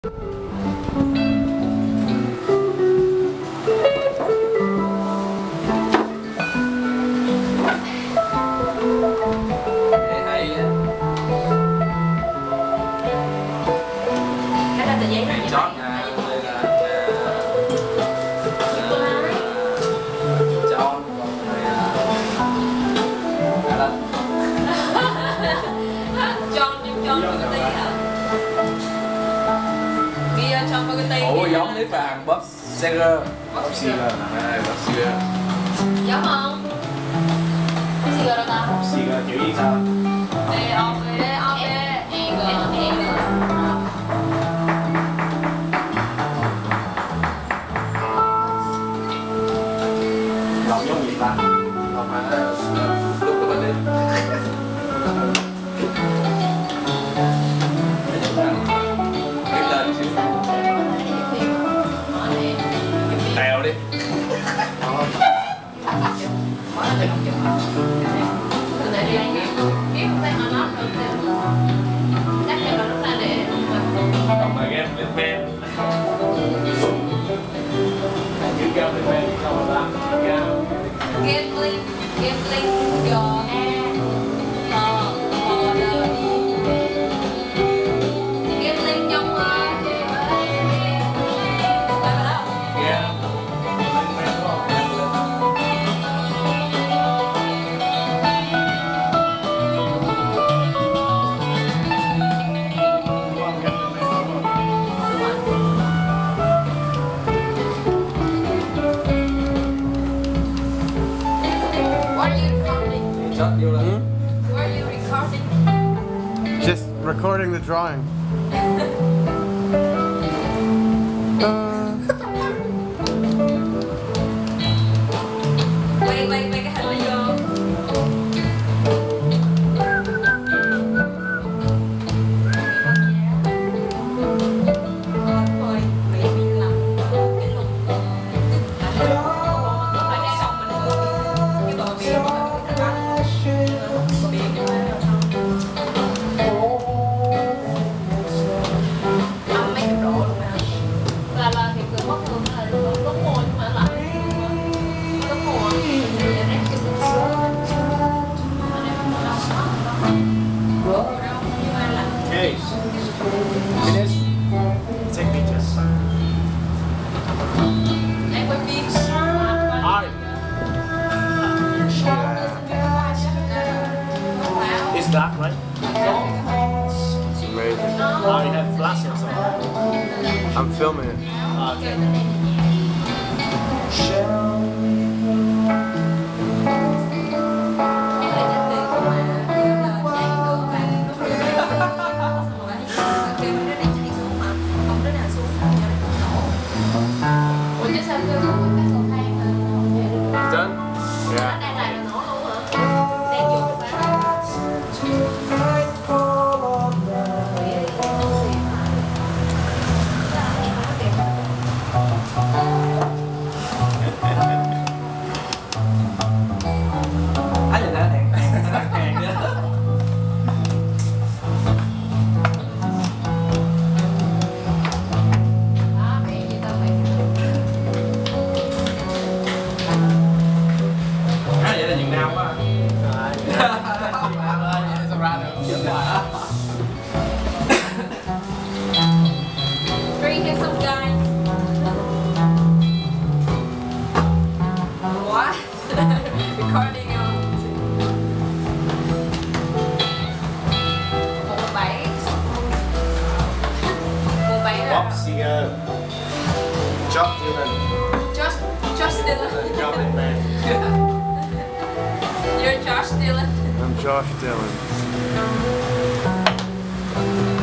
Ủa giống clip vàng Bob Seger. Bob Seger. Giống không? Bob Seger đâu ta? Bob Seger chữ gì sao? Đọc giống gì ta? Không phải lúc của mình đi. Biết lên xíu. Tèo đi. Còn mà game lên men. Chữ game lên men sao mà ta? Gambling G A L L I Gambling trong Were you recording? Just recording the drawing. Quay cái hình này vô. Hey, finish. Take pictures. Em quay phim. Alright. It's dark, right? It's amazing. Oh, you have flash or something? I'm filming it. Okay. Done? Yeah. Ai nhìn ra đèn. Đèn nữa. Vậy là Việt Nam quá. Sao ra được? Chết rồi đó. Three handsome guys. What? Recording on 17. Bob Seger. Josh Dylan. Josh Dylan. Gambling man. You're Josh Dylan. I'm Josh Dylan.